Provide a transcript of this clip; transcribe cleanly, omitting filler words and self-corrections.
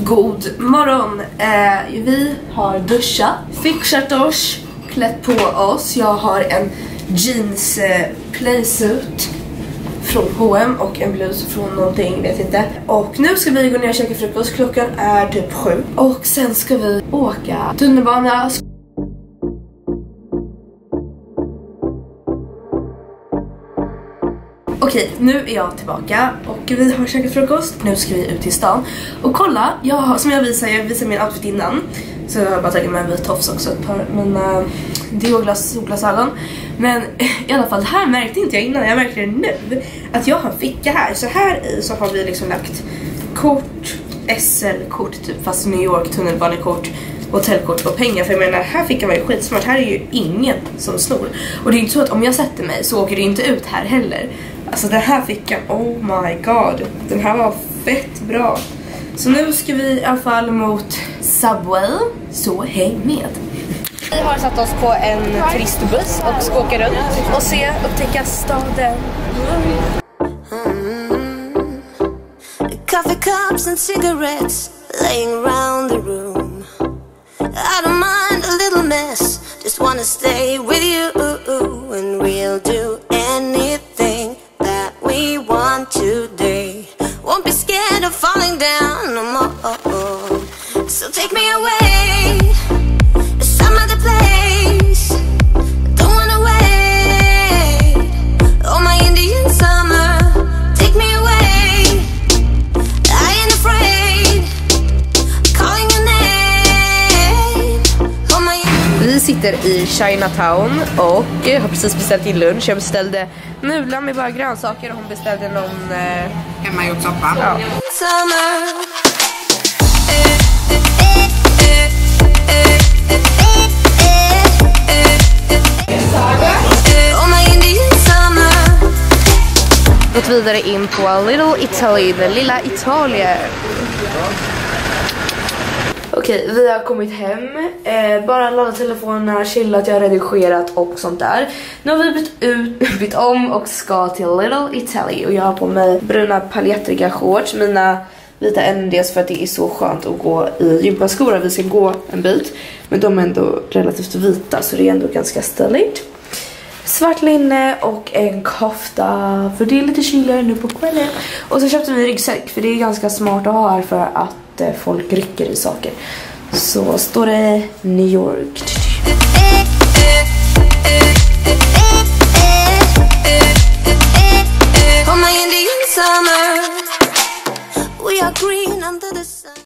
God morgon. Vi har duschat, fixat oss, klätt på oss. Jag har en jeans playsuit från H&M och en blus från någonting, vet inte. Och nu ska vi gå ner och käka frukost. Klockan är typ 7. Och sen ska vi åka tunnelbana. Okej, nu är jag tillbaka och vi har käkat frukost. Nu ska vi ut till stan. Och kolla, jag visar min outfit innan. Så jag har bara tagit med en vit tofs också, ett par mina solglasögon. Men i alla fall, det här märkte inte jag innan. Jag märkte det nu, att jag har en ficka här. Så här i så har vi liksom lagt kort, SL-kort typ, fast New York, tunnelbanekort, hotellkort och pengar. För jag menar, här fickan var ju skitsmart. Här är ju ingen som snor. Och det är inte så att om jag sätter mig så åker det inte ut här heller. Alltså den här fickan, oh my god, den här var fett bra. Så nu ska vi i alla fall mot Subway, så häng med. Vi har satt oss på en turistbuss och ska åka runt och upptäcka staden. Coffee cups and cigarettes laying around the room. I don't mind a little mess, just wanna stay with you, and we'll do anything that we want today. Won't be scared of falling down no more. So take me away to some other place. Don't wanna wait. Oh my Indian summer, take me away. I ain't afraid, calling your name. Oh my. Vi sitter i Chinatown och har precis beställt in lunch. Jag beställde nudlar med bara grönsaker och hon beställde någon hemmagjord soppa. Ja. Summer. Gått vidare in på Little Italy, den lilla Italien. Okej, vi har kommit hem. Bara laddat telefonerna, chillat, jag har redigerat och sånt där. Nu har vi bytt om och ska till Little Italy. Och jag har på mig bruna paljettriga shorts. Mina vita NDs för att det är så skönt att gå i gympaskor. Vi ska gå en bit, men de är ändå relativt vita, så det är ändå ganska stiligt. Svart linne och en kofta, för det är lite kyligare nu på kvällen. Och så köpte vi en ryggsäck, för det är ganska smart att ha här för att folk rycker i saker. Så står det New York. Oh my Indian summer, we are green under the sun.